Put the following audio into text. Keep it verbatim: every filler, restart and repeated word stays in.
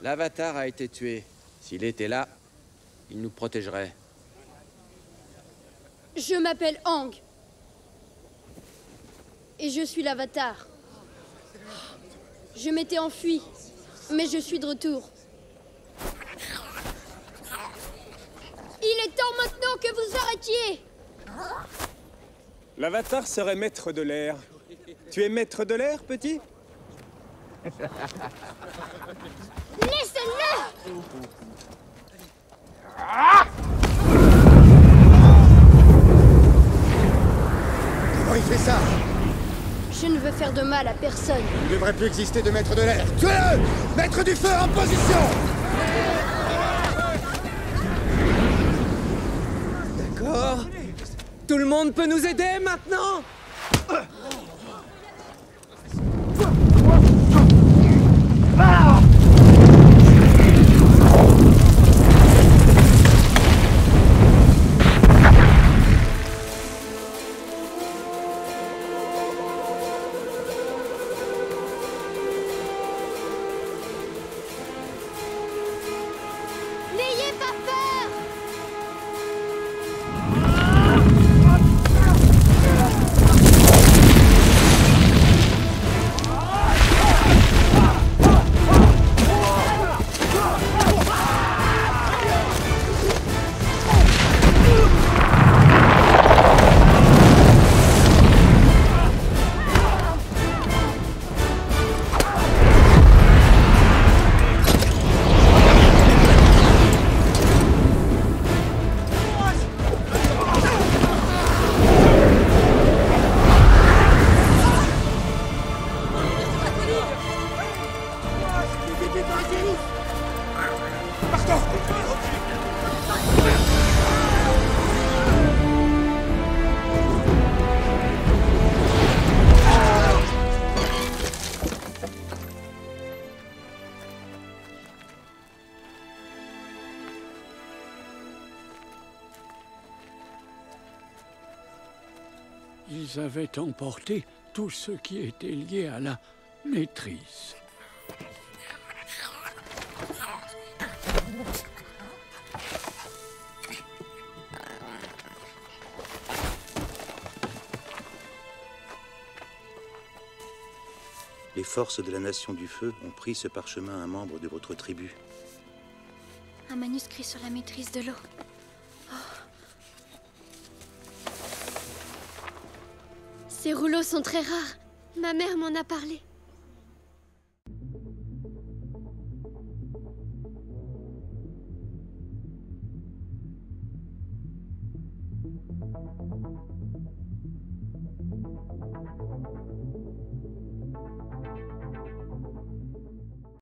L'Avatar a été tué. S'il était là, il nous protégerait. Je m'appelle Aang. Et je suis l'Avatar. Je m'étais enfui, mais je suis de retour. Il est temps maintenant que vous arrêtiez! L'Avatar serait maître de l'air. Tu es maître de l'air, petit? Laissez-le! Comment il fait ça? Je ne veux faire de mal à personne. Il ne devrait plus exister de maître de l'air. Tuez-le! Maître du feu en position! D'accord. Tout le monde peut nous aider maintenant? N'ayez pas peur! Ils avaient emporté tout ce qui était lié à la maîtrise. Les forces de la Nation du Feu ont pris ce parchemin à un membre de votre tribu. Un manuscrit sur la maîtrise de l'eau. Oh. Ces rouleaux sont très rares. Ma mère m'en a parlé.